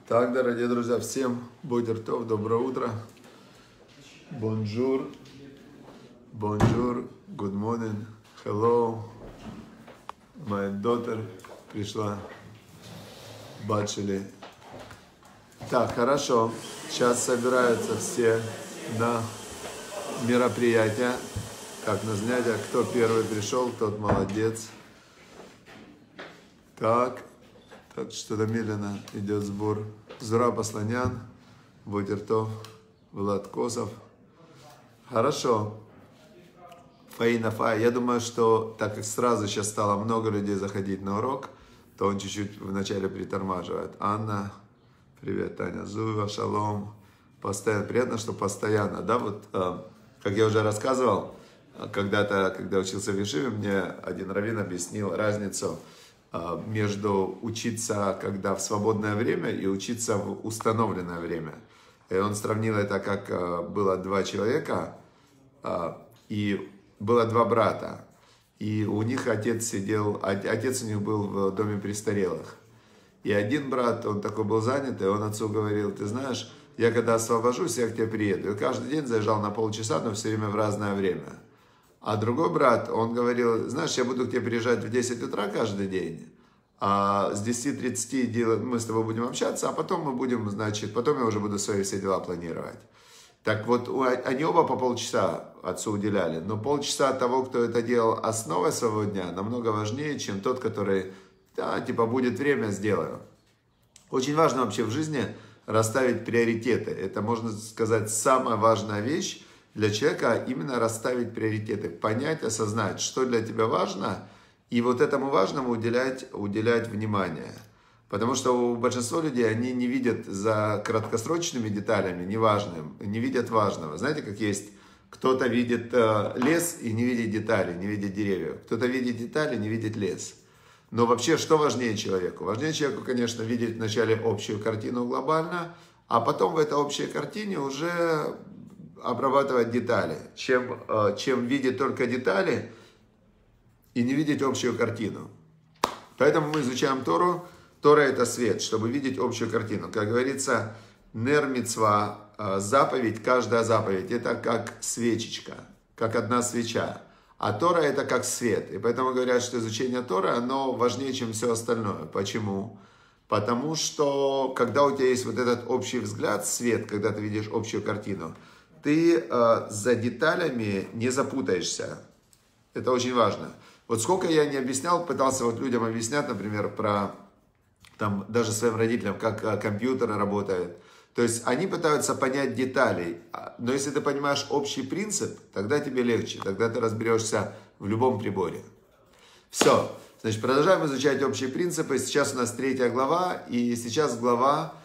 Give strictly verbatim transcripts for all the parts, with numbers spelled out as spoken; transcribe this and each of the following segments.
Так, дорогие друзья, всем бодер тов, доброе утро. Бонжур, бонжур, good morning, hello. My daughter пришла, бачили. Так, хорошо. Сейчас собираются все на мероприятие. Как на занятия, кто первый пришел, тот молодец. Так, так что-то медленно идет сбор. Зура Посланян, Бодертов, Влад Косов. Хорошо. Фаина Фа. Я думаю, что так как сразу сейчас стало много людей заходить на урок, то он чуть-чуть вначале притормаживает. Анна, привет, Таня. Зуева, шалом. Постоянно, приятно, что постоянно, да, вот, э, как я уже рассказывал, когда-то, когда учился в Ешиве, мне один раввин объяснил разницу э, между учиться, когда в свободное время, и учиться в установленное время. И он сравнил это, как э, было два человека, э, и было два брата. И у них отец сидел, отец у них был в доме престарелых. И один брат, он такой был занят, и он отцу говорил: ты знаешь, я когда освобожусь, я к тебе приеду. И каждый день заезжал на полчаса, но все время в разное время. А другой брат, он говорил: знаешь, я буду к тебе приезжать в десять утра каждый день, а с десяти тридцати мы с тобой будем общаться, а потом мы будем, значит, потом я уже буду свои все дела планировать. Так вот, они оба по полчаса отцу уделяли, но полчаса того, кто это делал основой своего дня, намного важнее, чем тот, который, да, типа, будет время, сделаю. Очень важно вообще в жизни расставить приоритеты. Это, можно сказать, самая важная вещь для человека, именно расставить приоритеты, понять, осознать, что для тебя важно, и вот этому важному уделять, уделять внимание. Потому что у большинства людей, они не видят за краткосрочными деталями, неважным, не видят важного. Знаете, как есть, кто-то видит э, лес и не видит детали, не видит деревьев. Кто-то видит детали, не видит лес. Но вообще, что важнее человеку? Важнее человеку, конечно, видеть вначале общую картину глобально, а потом в этой общей картине уже обрабатывать детали. Чем, э, чем видеть только детали и не видеть общую картину. Поэтому мы изучаем Тору. Тора – это свет, чтобы видеть общую картину. Как говорится, нер мицва, заповедь, каждая заповедь – это как свечечка, как одна свеча. А Тора – это как свет. И поэтому говорят, что изучение Торы, оно важнее, чем все остальное. Почему? Потому что, когда у тебя есть вот этот общий взгляд, свет, когда ты видишь общую картину, ты э, за деталями не запутаешься. Это очень важно. Вот сколько я не объяснял, пытался вот людям объяснять, например, про... там, даже своим родителям, как компьютеры работают. То есть они пытаются понять детали. Но если ты понимаешь общий принцип, тогда тебе легче. Тогда ты разберешься в любом приборе. Все. Значит, продолжаем изучать общие принципы. Сейчас у нас третья глава. И сейчас глава,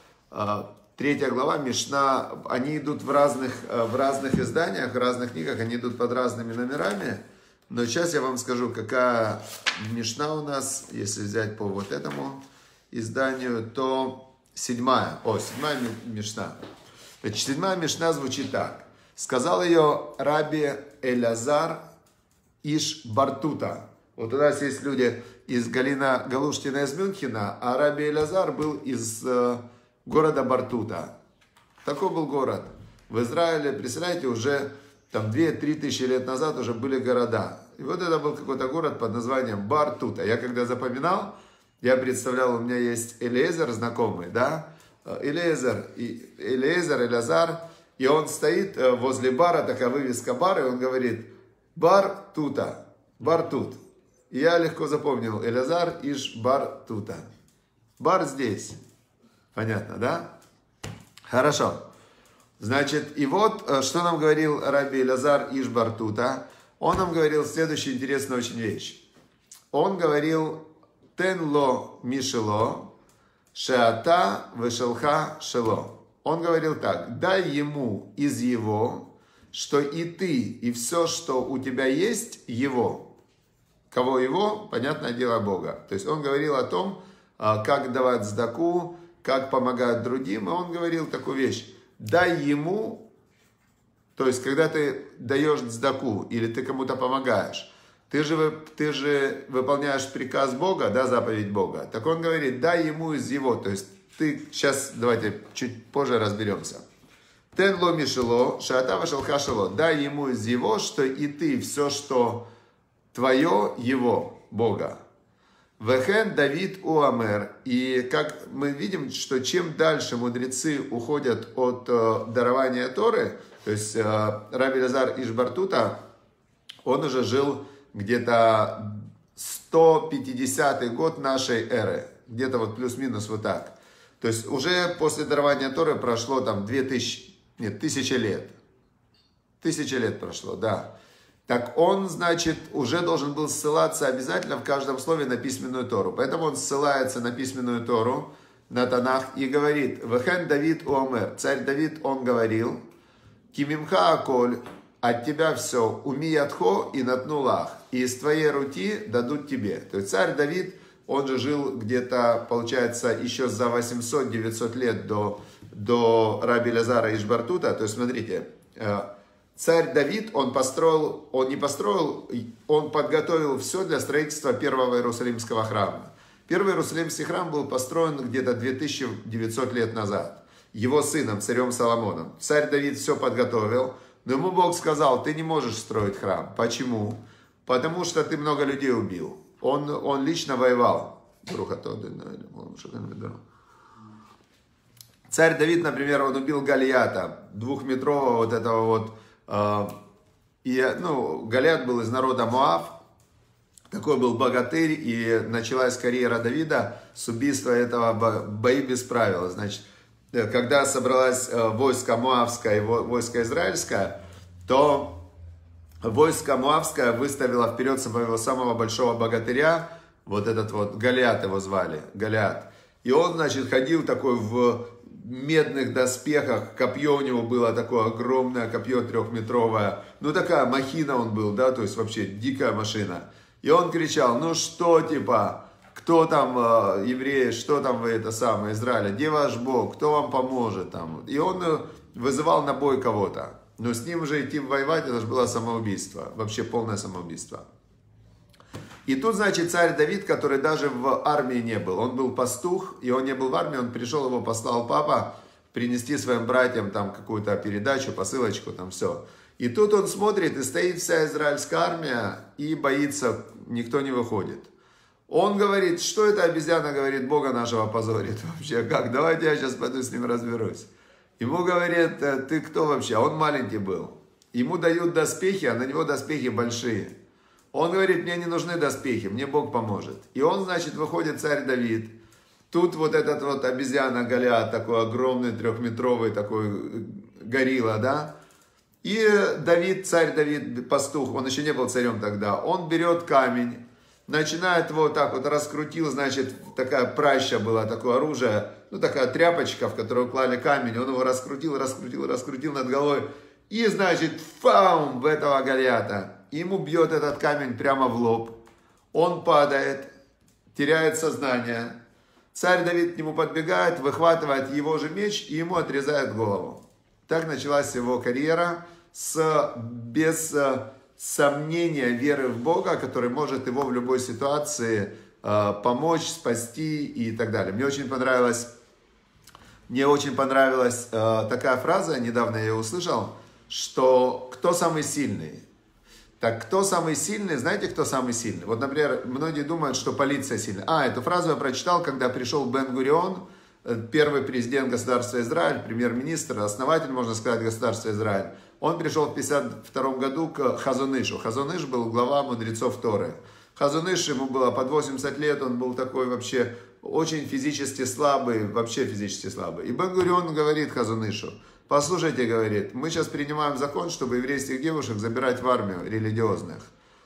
третья глава, Мишна. Они идут в разных, в разных изданиях, в разных книгах. Они идут под разными номерами. Но сейчас я вам скажу, какая Мишна у нас, если взять по вот этому изданию, то седьмая, о, седьмая Мишна. Значит, седьмая Мишна звучит так. Сказал ее Раби Элязар иш Бартута. Вот у нас есть люди из Галина Галуштина из Мюнхена, а Раби Элязар был из э, города Бартута. Такой был город. В Израиле, представляете, уже там две-три тысячи лет назад уже были города. И вот это был какой-то город под названием Бартута. Я когда запоминал, я представлял, у меня есть Элиезер знакомый, да, Элиезер, и Элиезер, Элязар, и он стоит возле бара, такая вывеска бара, и он говорит: бар тута, бар тут. И я легко запомнил: Элязар иш бар тута. Бар здесь. Понятно, да? Хорошо. Значит, и вот, что нам говорил Раби Элязар иш бар тута. Он нам говорил следующую интересную очень вещь. Он говорил: Тен ло мишело, шеата вешелха шело. Он говорил так: дай ему из его, что и ты, и все, что у тебя есть, его. Кого его? Понятное дело, Бога. То есть он говорил о том, как давать цдаку, как помогать другим. И он говорил такую вещь: дай ему, то есть когда ты даешь цдаку или ты кому-то помогаешь, Ты же, ты же выполняешь приказ Бога, да, заповедь Бога. Так он говорит: дай ему из его, то есть ты сейчас, давайте чуть позже разберемся. Тен ло мишело, шаата вашалха шело. Дай ему из его, что и ты, все, что твое, его, Бога. Вехен Давид Уамер. И как мы видим, что чем дальше мудрецы уходят от э, дарования Торы, то есть э, Раби Элиэзер иш бар-Тута, он уже жил где-то сто пятидесятый год нашей эры. Где-то вот плюс-минус вот так. То есть уже после дарования Торы прошло там две тысячи, нет, тысячи лет. Тысячи лет прошло, да. Так он, значит, уже должен был ссылаться обязательно в каждом слове на письменную Тору. Поэтому он ссылается на письменную Тору, на Танах, и говорит: «Вехен Давид Уомер». Царь Давид, он говорил: «Кимимха аколь, от тебя все, уми ядхо и натнулах, и из твоей руки дадут тебе». То есть царь Давид, он же жил где-то, получается, еще за восемьсот-девятьсот лет до, до Раби Элиэзера иш бар-Тута. То есть, смотрите, царь Давид, он построил, он не построил, он подготовил все для строительства первого Иерусалимского храма. Первый Иерусалимский храм был построен где-то две тысячи девятьсот лет назад. Его сыном, царем Соломоном. Царь Давид все подготовил, но ему Бог сказал: ты не можешь строить храм. Почему? Потому что ты много людей убил. Он, он лично воевал. Царь Давид, например, он убил Голиата, двухметрового вот этого вот. И, ну, Голиат был из народа Моав, такой был богатырь, и началась карьера Давида с убийства этого, бои без правил. Значит, когда собралось войско Моавское и войско Израильское, то войско Моавское выставило вперед своего самого большого богатыря, вот этот вот Голиат его звали, Голиат. И он, значит, ходил такой в медных доспехах, копье у него было такое огромное, копье трехметровое, ну такая махина он был, да, то есть вообще дикая машина. И он кричал: ну что, типа, кто там, э, евреи, что там вы, это самое, Израиля, где ваш Бог, кто вам поможет там. И он вызывал на бой кого-то. Но с ним уже идти воевать, это же было самоубийство, вообще полное самоубийство. И тут, значит, царь Давид, который даже в армии не был, он был пастух, и он не был в армии, он пришел, его послал папа принести своим братьям там какую-то передачу, посылочку, там все. И тут он смотрит, и стоит вся израильская армия, и боится, никто не выходит. Он говорит: что это обезьяна, говорит, Бога нашего позорит вообще, как, давайте я сейчас пойду с ним разберусь. Ему говорит: ты кто вообще? А он маленький был. Ему дают доспехи, а на него доспехи большие. Он говорит: мне не нужны доспехи, мне Бог поможет. И он, значит, выходит, царь Давид. Тут вот этот вот обезьяна Голиат, такой огромный, трехметровый, такой горилла, да. И Давид, царь Давид, пастух, он еще не был царем тогда, он берет камень, начинает вот так вот, раскрутил, значит, такая праща была, такое оружие, ну такая тряпочка, в которую клали камень, он его раскрутил, раскрутил, раскрутил над головой. И, значит, фаум в этого Голиата. Ему бьет этот камень прямо в лоб. Он падает, теряет сознание. Царь Давид к нему подбегает, выхватывает его же меч и ему отрезает голову. Так началась его карьера с, без сомнения веры в Бога, который может его в любой ситуации э, помочь, спасти и так далее. Мне очень понравилась, мне очень понравилась э, такая фраза, недавно я ее услышал, что кто самый сильный? Так кто самый сильный? Знаете, кто самый сильный? Вот, например, многие думают, что полиция сильная. А, эту фразу я прочитал, когда пришел Бен-Гурион, первый президент государства Израиль, премьер-министр, основатель, можно сказать, государства Израиль. Он пришел в пятьдесят втором году к Хазон Ишу. Хазон Иш был глава мудрецов Торы. Хазон Иш, ему было под восемьдесят лет, он был такой вообще очень физически слабый, вообще физически слабый. И Бен-Гурион говорит Хазон Ишу: послушайте, говорит, мы сейчас принимаем закон, чтобы еврейских девушек забирать в армию религиозных.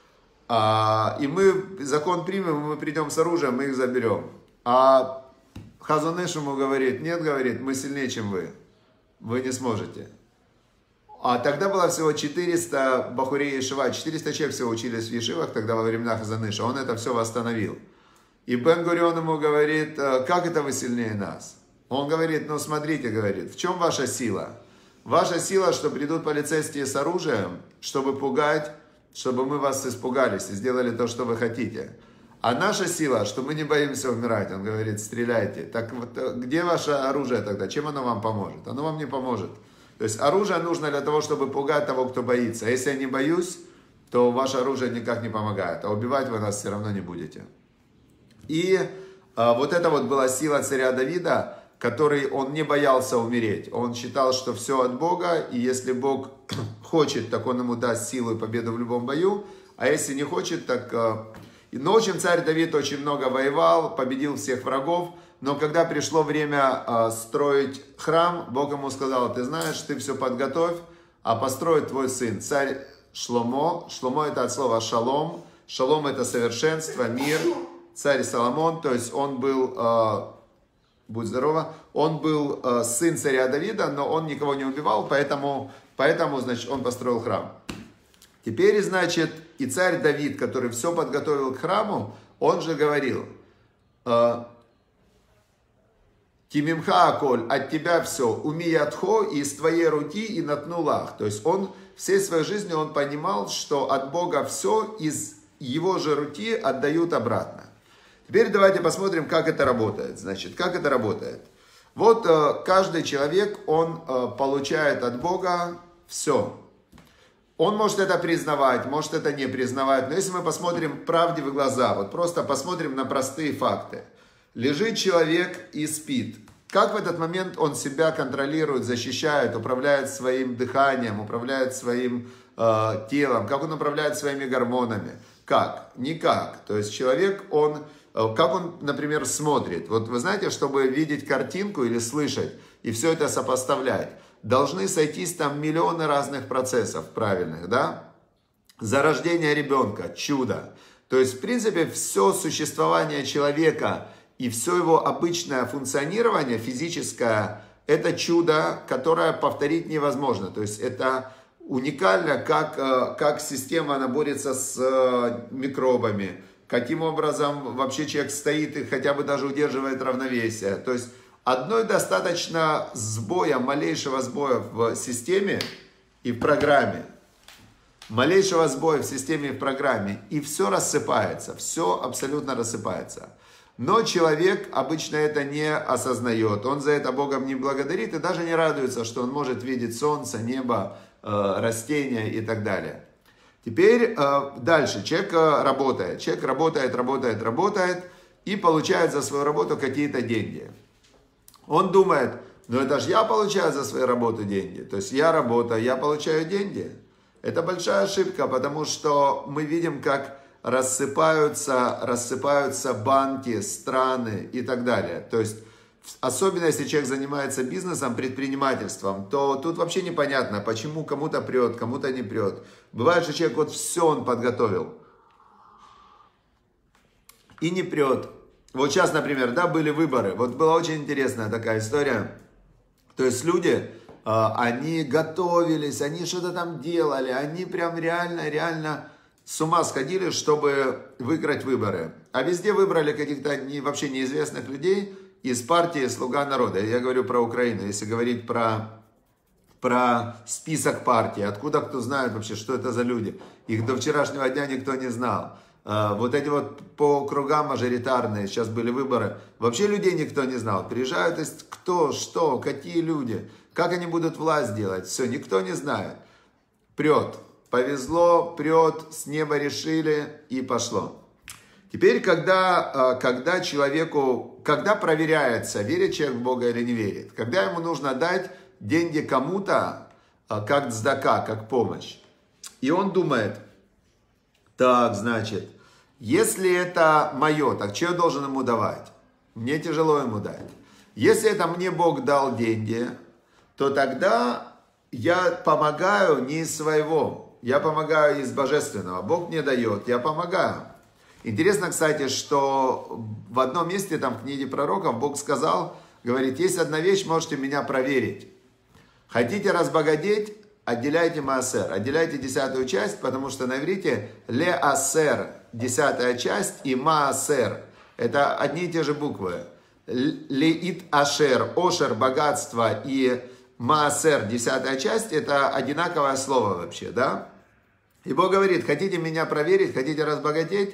А, и мы закон примем, мы придем с оружием, мы их заберем. А Хазон Иш ему говорит: нет, говорит, мы сильнее, чем вы. Вы не сможете. А тогда было всего четыреста бахурей Ешива, четыреста человек всего учились в Ешивах тогда во времена Хазон Иша. Он это все восстановил. И Бен-Гурион ему говорит: как это вы сильнее нас? Он говорит: ну смотрите, говорит, в чем ваша сила? Ваша сила, что придут полицейские с оружием, чтобы пугать, чтобы мы вас испугались и сделали то, что вы хотите. А наша сила, что мы не боимся умирать. Он говорит, стреляйте. Так вот, где ваше оружие тогда? Чем оно вам поможет? Оно вам не поможет. То есть оружие нужно для того, чтобы пугать того, кто боится. А если я не боюсь, то ваше оружие никак не помогает. А убивать вы нас все равно не будете. И а, вот это вот была сила царя Давида, который он не боялся умереть. Он считал, что все от Бога, и если Бог хочет, так он ему даст силу и победу в любом бою. А если не хочет, так... Но очень царь Давид очень много воевал, победил всех врагов. Но когда пришло время э, строить храм, Бог ему сказал, ты знаешь, ты все подготовь, а построит твой сын, царь Шломо. Шломо это от слова шалом. Шалом это совершенство, мир. Царь Соломон, то есть он был, э, будь здорово, он был э, сын царя Давида, но он никого не убивал, поэтому, поэтому, значит, он построил храм. Теперь, значит, и царь Давид, который все подготовил к храму, он же говорил, э, Тимимха аколь, от тебя все, умиятхо, и из твоей руки, и на тнулах. То есть он всей своей жизнью он понимал, что от Бога все из его же руки отдают обратно. Теперь давайте посмотрим, как это работает. Значит, как это работает. Вот э, каждый человек, он э, получает от Бога все. Он может это признавать, может это не признавать. Но если мы посмотрим правде в глаза, вот просто посмотрим на простые факты. Лежит человек и спит. Как в этот момент он себя контролирует, защищает, управляет своим дыханием, управляет своим э, телом, как он управляет своими гормонами? Как? Никак. То есть человек, он, э, как он, например, смотрит. Вот вы знаете, чтобы видеть картинку или слышать, и все это сопоставлять, должны сойтись там миллионы разных процессов правильных, да? Зарождение ребенка, чудо. То есть, в принципе, все существование человека и все его обычное функционирование физическое, это чудо, которое повторить невозможно. То есть это уникально, как, как система она борется с микробами, каким образом вообще человек стоит и хотя бы даже удерживает равновесие. То есть одной достаточно сбоя, малейшего сбоя в системе и в программе, малейшего сбоя в системе и в программе, и все рассыпается, все абсолютно рассыпается. Но человек обычно это не осознает, он за это Богом не благодарит и даже не радуется, что он может видеть солнце, небо, э, растения и так далее. Теперь э, дальше, человек э, работает, человек работает, работает, работает и получает за свою работу какие-то деньги. Он думает, ну это же я получаю за свою работу деньги, то есть я работаю, я получаю деньги. Это большая ошибка, потому что мы видим, как рассыпаются, рассыпаются банки, страны и так далее. То есть, особенно если человек занимается бизнесом, предпринимательством, то тут вообще непонятно, почему кому-то прет, кому-то не прет. Бывает, что человек вот все он подготовил и не прет. Вот сейчас, например, да, были выборы. Вот была очень интересная такая история. То есть люди, они готовились, они что-то там делали, они прям реально, реально с ума сходили, чтобы выиграть выборы. А везде выбрали каких-то не, вообще неизвестных людей из партии «Слуга народа». Я говорю про Украину, если говорить про, про список партий. Откуда кто знает вообще, что это за люди. Их до вчерашнего дня никто не знал. Вот эти вот по округам мажоритарные, сейчас были выборы, вообще людей никто не знал. Приезжают, то есть кто, что, какие люди, как они будут власть делать, все, никто не знает. Прет. Повезло, прет, с неба решили и пошло. Теперь, когда, когда человеку, когда проверяется, верит человек в Бога или не верит, когда ему нужно дать деньги кому-то, как цдака, как помощь, и он думает, так, значит, если это мое, так что я должен ему давать? Мне тяжело ему дать. Если это мне Бог дал деньги, то тогда я помогаю не из своего. Я помогаю из божественного. Бог мне дает, я помогаю. Интересно, кстати, что в одном месте, там в книге пророков, Бог сказал, говорит, есть одна вещь, можете меня проверить. Хотите разбогатеть, отделяйте маасер, отделяйте десятую часть, потому что на иврите ле асер, десятая часть, и маасер, это одни и те же буквы. Леит ашер, ошер, богатство, и маасер, десятая часть, это одинаковое слово вообще, да? И Бог говорит, хотите меня проверить, хотите разбогатеть,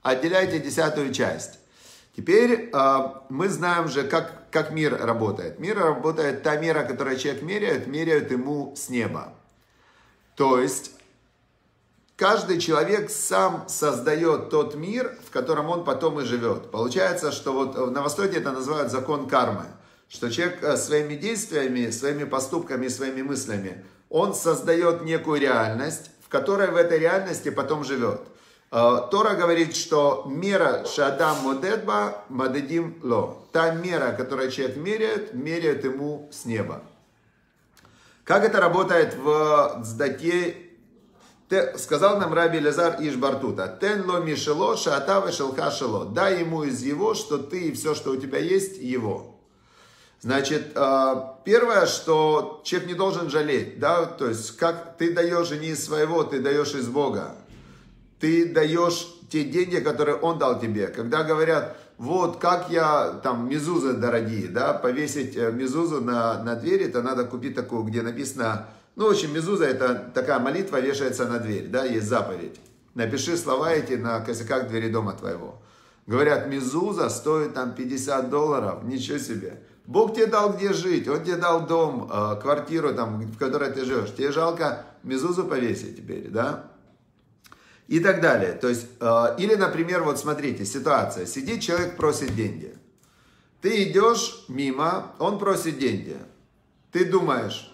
отделяйте десятую часть. Теперь э, мы знаем же, как, как мир работает. Мир работает, та мера, которую человек меряет, меряют ему с неба. То есть, каждый человек сам создает тот мир, в котором он потом и живет. Получается, что вот на Востоке это называют закон кармы. Что человек своими действиями, своими поступками, своими мыслями, он создает некую реальность, в которой в этой реальности потом живет. Тора говорит, что мера шадам модедба мадедим ло. Та мера, которую человек меряет, меряют ему с неба. Как это работает в Цдаке? Сказал нам Раби Элиазар иш Бартута: «Тен ло мишело шаата вешелха шело». Дай ему из его, что ты и все, что у тебя есть, его. Значит, первое, что человек не должен жалеть, да, то есть, как ты даешь не из своего, ты даешь из Бога. Ты даешь те деньги, которые Он дал тебе. Когда говорят, вот как я, там, мезузы дорогие, да, повесить мезузу на, на двери, то надо купить такую, где написано, ну, в общем, мезуза это такая молитва, вешается на дверь, да, есть заповедь. Напиши слова эти на косяках двери дома твоего. Говорят, мезуза стоит там пятьдесят долларов, ничего себе. Бог тебе дал где жить, Он тебе дал дом, квартиру, там, в которой ты живешь. Тебе жалко мезузу повесить теперь, да? И так далее. То есть, или, например, вот смотрите, ситуация. Сидит человек, просит деньги. Ты идешь мимо, он просит деньги. Ты думаешь,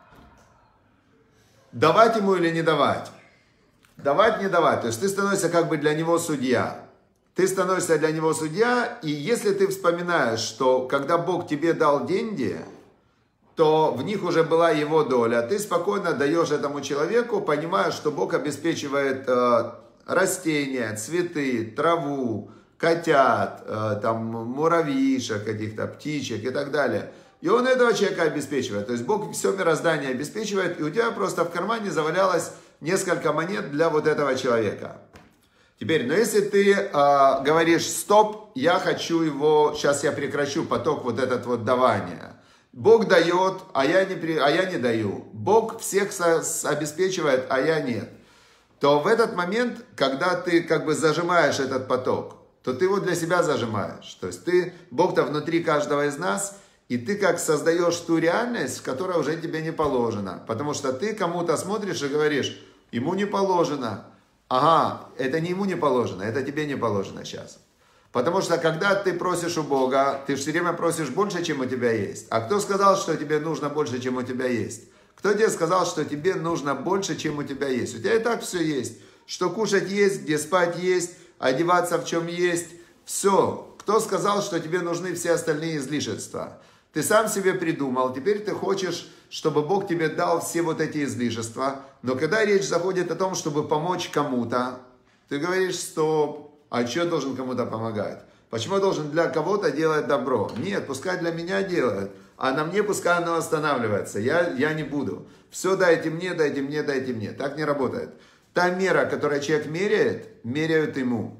давать ему или не давать? Давать, не давать. То есть, ты становишься как бы для него судья. Ты становишься для него судья, и если ты вспоминаешь, что когда Бог тебе дал деньги, то в них уже была его доля, ты спокойно даешь этому человеку, понимая, что Бог обеспечивает э, растения, цветы, траву, котят, э, там, муравьишек каких-то, птичек и так далее. И он этого человека обеспечивает. То есть Бог все мироздание обеспечивает, и у тебя просто в кармане завалялось несколько монет для вот этого человека. Теперь, но если ты э, говоришь, стоп, я хочу его, сейчас я прекращу поток вот этот вот давания. Бог дает, а я не, а я не даю. Бог всех со, с, обеспечивает, а я нет. То в этот момент, когда ты как бы зажимаешь этот поток, то ты его для себя зажимаешь. То есть ты, Бог-то внутри каждого из нас, и ты как создаешь ту реальность, в которой уже тебе не положено. Потому что ты кому-то смотришь и говоришь, ему не положено. Ага, это не ему не положено, это тебе не положено сейчас. Потому что когда ты просишь у Бога, ты все время просишь больше, чем у тебя есть. А кто сказал, что тебе нужно больше, чем у тебя есть? Кто тебе сказал, что тебе нужно больше, чем у тебя есть? У тебя и так все есть. Что кушать есть, где спать есть, одеваться в чем есть. Все. Кто сказал, что тебе нужны все остальные излишества? Ты сам себе придумал, теперь ты хочешь, чтобы Бог тебе дал все вот эти излишества. Но когда речь заходит о том, чтобы помочь кому-то, ты говоришь, стоп. А что я должен кому-то помогать? Почему я должен для кого-то делать добро? Нет, пускай для меня делают, а на мне пускай оно останавливается. Я, я не буду. Все дайте мне, дайте мне, дайте мне. Так не работает. Та мера, которую человек меряет, меряют ему.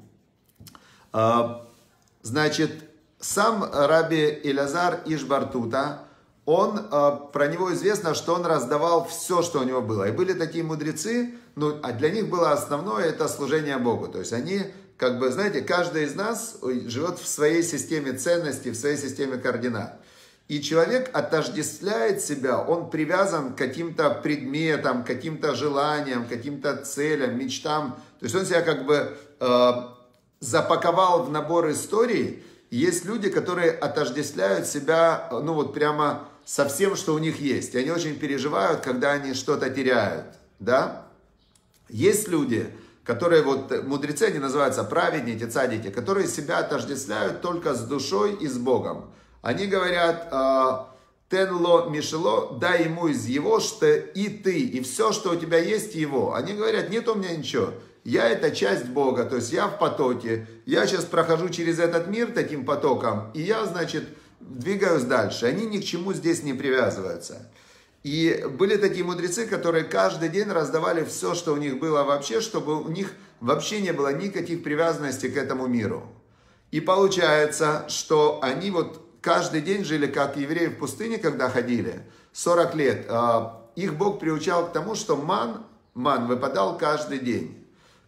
Значит, сам Раби Элиазар иш Бартута, он, про него известно, что он раздавал все, что у него было. И были такие мудрецы, ну, а для них было основное это служение Богу. То есть они... Как бы, знаете, каждый из нас живет в своей системе ценностей, в своей системе координат. И человек отождествляет себя, он привязан к каким-то предметам, к каким-то желаниям, к каким-то целям, мечтам. То есть он себя как бы э, запаковал в набор историй. Есть люди, которые отождествляют себя, ну вот прямо со всем, что у них есть. И они очень переживают, когда они что-то теряют. Да? Есть люди... которые вот, мудрецы, они называются праведники, цадики, которые себя отождествляют только с душой и с Богом. Они говорят, тен ло мишело, дай ему из его, что и ты, и все, что у тебя есть, его. Они говорят, нет у меня ничего, я это часть Бога, то есть я в потоке, я сейчас прохожу через этот мир таким потоком, и я, значит, двигаюсь дальше. Они ни к чему здесь не привязываются. И были такие мудрецы, которые каждый день раздавали все, что у них было вообще, чтобы у них вообще не было никаких привязанностей к этому миру. И получается, что они вот каждый день жили, как евреи в пустыне, когда ходили, сорок лет. Их Бог приучал к тому, что ман, ман выпадал каждый день.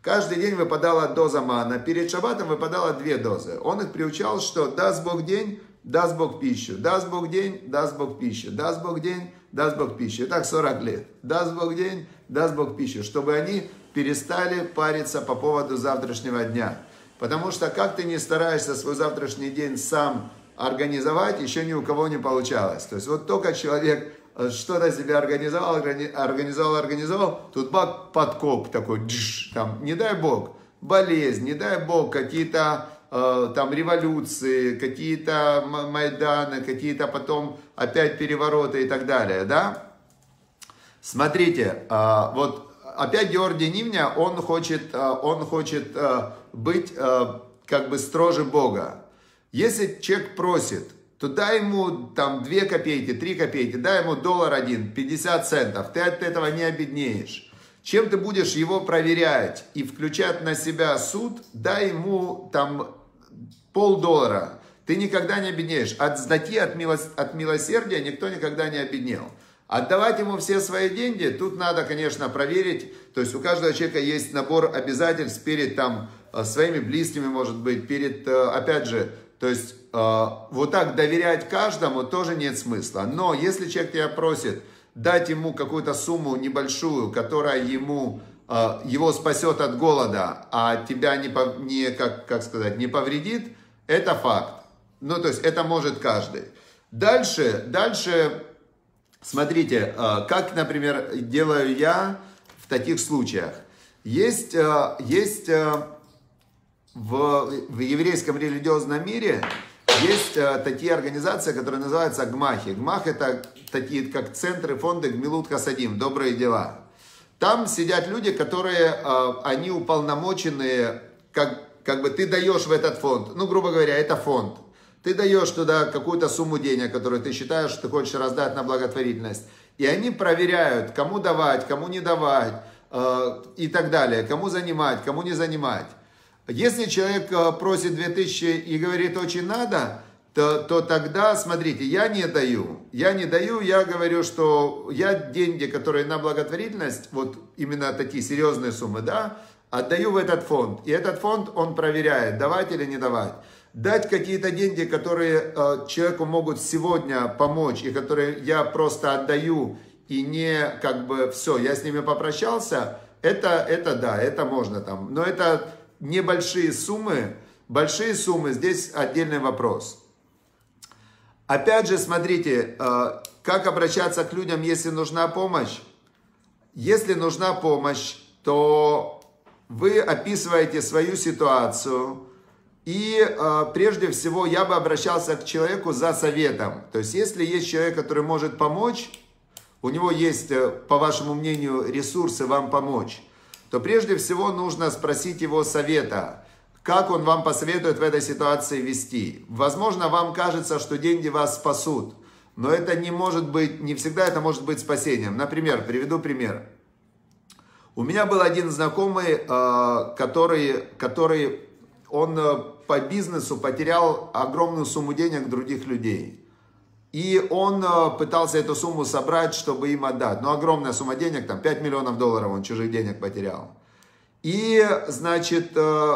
Каждый день выпадала доза мана, перед шаббатом выпадало две дозы. Он их приучал, что даст Бог день, даст Бог пищу, даст Бог день, даст Бог пищу, даст Бог день, даст Бог пищу. И так сорок лет. Даст Бог день, даст Бог пищу, чтобы они перестали париться по поводу завтрашнего дня. Потому что как ты не стараешься свой завтрашний день сам организовать, еще ни у кого не получалось. То есть вот только человек что-то себе организовал, организовал, организовал, тут бак, подкоп такой, дж, там, не дай бог, болезнь, не дай бог, какие-то э, там революции, какие-то майданы, какие-то потом опять перевороты и так далее, да? Смотрите, э, вот опять Георгий Нивня, он хочет, э, он хочет э, быть э, как бы строже Бога. Если человек просит, то дай ему там две копейки, три копейки, дай ему доллар один, пятьдесят центов, ты от этого не обеднеешь. Чем ты будешь его проверять и включать на себя суд, дай ему там полдоллара, ты никогда не обеднеешь. От статьи, от, милос, от милосердия никто никогда не обеднел. Отдавать ему все свои деньги, тут надо, конечно, проверить, то есть у каждого человека есть набор обязательств перед там своими близкими, может быть, перед, опять же, то есть э, вот так доверять каждому тоже нет смысла. Но если человек тебя просит дать ему какую-то сумму небольшую, которая ему, э, его спасет от голода, а тебя не, не, как, как сказать, не повредит, это факт. Ну, то есть это может каждый. Дальше, дальше смотрите, э, как, например, делаю я в таких случаях. Есть, э, есть э, В, в еврейском религиозном мире есть э, такие организации, которые называются гмахи. Гмах — это такие, как центры, фонды Гмилут Хасадим, добрые дела. Там сидят люди, которые, э, они уполномочены, как, как бы ты даешь в этот фонд, ну, грубо говоря, это фонд. Ты даешь туда какую-то сумму денег, которую ты считаешь, что ты хочешь раздать на благотворительность. И они проверяют, кому давать, кому не давать э, и так далее, кому занимать, кому не занимать. Если человек просит две тысячи и говорит очень надо, то, то тогда, смотрите, я не даю. Я не даю, я говорю, что я деньги, которые на благотворительность, вот именно такие серьезные суммы, да, отдаю в этот фонд. И этот фонд, он проверяет, давать или не давать. Дать какие-то деньги, которые э, человеку могут сегодня помочь, и которые я просто отдаю, и не как бы все, я с ними попрощался, это, это да, это можно там. Но это небольшие суммы, большие суммы, здесь отдельный вопрос. Опять же, смотрите, как обращаться к людям, если нужна помощь. Если нужна помощь, то вы описываете свою ситуацию, и прежде всего я бы обращался к человеку за советом. То есть, если есть человек, который может помочь, у него есть, по вашему мнению, ресурсы вам помочь, то прежде всего нужно спросить его совета, как он вам посоветует в этой ситуации вести. Возможно, вам кажется, что деньги вас спасут, но это не может быть, не всегда это может быть спасением. Например, приведу пример. У меня был один знакомый, который, который он по бизнесу потерял огромную сумму денег других людей. И он пытался эту сумму собрать, чтобы им отдать. Ну, огромная сумма денег, там пять миллионов долларов он чужих денег потерял. И, значит,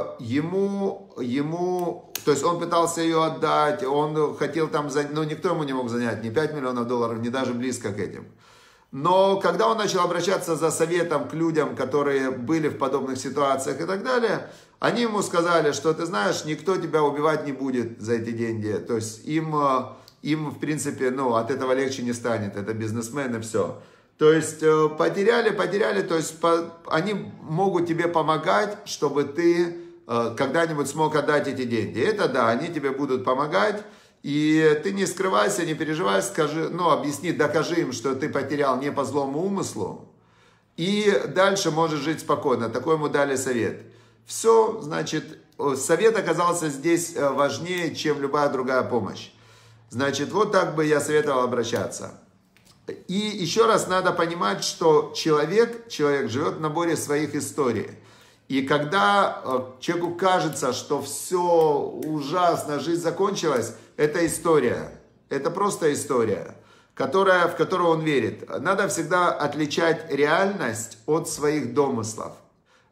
ему, ему, то есть он пытался ее отдать, он хотел там, ну, никто ему не мог занять ни пять миллионов долларов, ни даже близко к этим. Но когда он начал обращаться за советом к людям, которые были в подобных ситуациях и так далее, они ему сказали, что, ты знаешь, никто тебя убивать не будет за эти деньги. То есть им... Им, в принципе, ну, от этого легче не станет. Это бизнесмены, все. То есть, потеряли, потеряли. То есть, по, они могут тебе помогать, чтобы ты э, когда-нибудь смог отдать эти деньги. Это да, они тебе будут помогать. И ты не скрывайся, не переживай, скажи, ну, объясни, докажи им, что ты потерял не по злому умыслу. И дальше можешь жить спокойно. Такой ему дали совет. Все, значит, совет оказался здесь важнее, чем любая другая помощь. Значит, вот так бы я советовал обращаться. И еще раз надо понимать, что человек, человек живет в наборе своих историй. И когда человеку кажется, что все ужасно, жизнь закончилась, это история. Это просто история, которая, в которую он верит. Надо всегда отличать реальность от своих домыслов.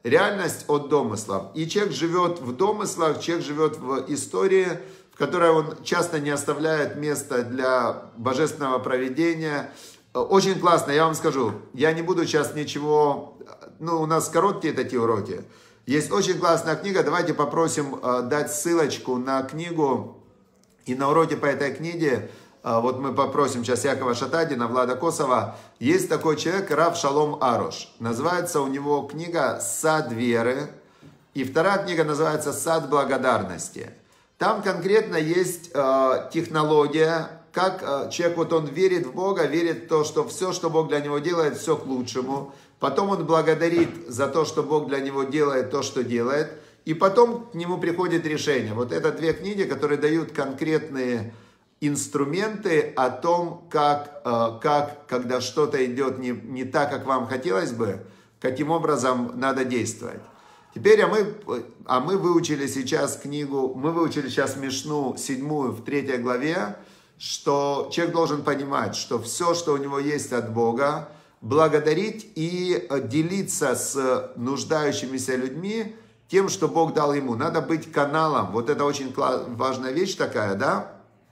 реальность от домыслов. И человек живет в домыслах, человек живет в истории, в которой он часто не оставляет места для божественного провидения. Очень классно, я вам скажу, я не буду сейчас ничего, ну у нас короткие такие уроки. Есть очень классная книга, давайте попросим э, дать ссылочку на книгу, и на уроке по этой книге, э, вот мы попросим сейчас Якова Шатадина, Влада Косова, есть такой человек, Рав Шалом Аруш, называется у него книга «Сад веры», и вторая книга называется «Сад благодарности». Там конкретно есть э, технология, как э, человек, вот он верит в Бога, верит в то, что все, что Бог для него делает, все к лучшему. Потом он благодарит за то, что Бог для него делает то, что делает. И потом к нему приходит решение. Вот это две книги, которые дают конкретные инструменты о том, как, э, как когда что-то идет не, не так, как вам хотелось бы, каким образом надо действовать. Теперь, а мы, а мы выучили сейчас книгу, мы выучили сейчас Мишну седьмую в третьей главе, что человек должен понимать, что все, что у него есть от Бога, благодарить и делиться с нуждающимися людьми тем, что Бог дал ему. Надо быть каналом. Вот это очень важная вещь такая, да?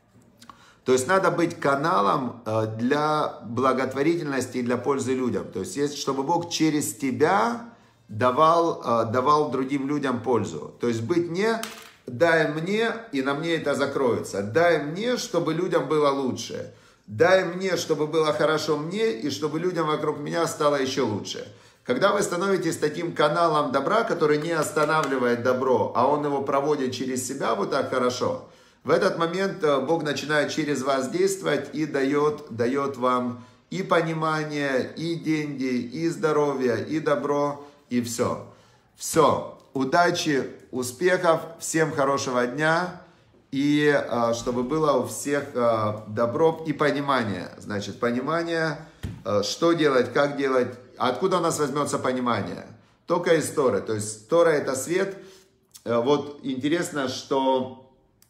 То есть надо быть каналом для благотворительности и для пользы людям. То есть, чтобы Бог через тебя давал, давал другим людям пользу. То есть быть не «дай мне, и на мне это закроется». «Дай мне, чтобы людям было лучше». «Дай мне, чтобы было хорошо мне, и чтобы людям вокруг меня стало еще лучше». Когда вы становитесь таким каналом добра, который не останавливает добро, а он его проводит через себя вот так хорошо, в этот момент Бог начинает через вас действовать и дает, дает вам и понимание, и деньги, и здоровье, и добро, и все. Все. Удачи, успехов, всем хорошего дня. И а, чтобы было у всех а, добро и понимание. Значит, понимание, а, что делать, как делать. Откуда у нас возьмется понимание? Только из Торы. То есть Тора это свет. А, вот интересно, что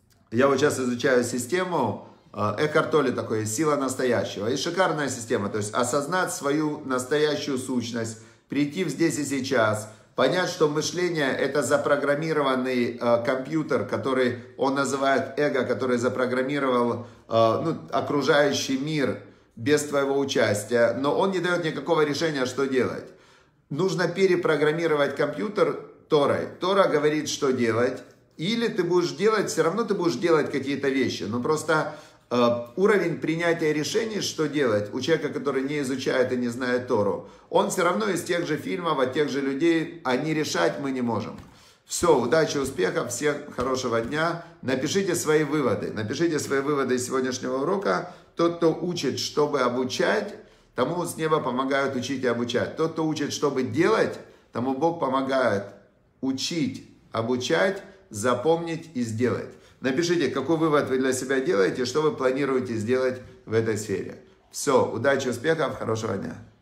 я вот сейчас изучаю систему Экхарт Толле, такой «Сила настоящего». И шикарная система. То есть осознать свою настоящую сущность, прийти в здесь и сейчас. Понять, что мышление это запрограммированный э, компьютер, который он называет эго, который запрограммировал э, ну, окружающий мир без твоего участия, но он не дает никакого решения, что делать. Нужно перепрограммировать компьютер Торой. Тора говорит, что делать, или ты будешь делать, все равно ты будешь делать какие-то вещи, но просто э, уровень принятия решений, что делать, у человека, который не изучает и не знает Тору, он все равно из тех же фильмов, от тех же людей, а не решать мы не можем. Все, удачи, успехов, всех хорошего дня. Напишите свои выводы. Напишите свои выводы из сегодняшнего урока. Тот, кто учит, чтобы обучать, тому с неба помогают учить и обучать. Тот, кто учит, чтобы делать, тому Бог помогает учить, обучать, запомнить и сделать. Напишите, какой вывод вы для себя делаете, что вы планируете сделать в этой сфере. Все, удачи, успехов, хорошего дня.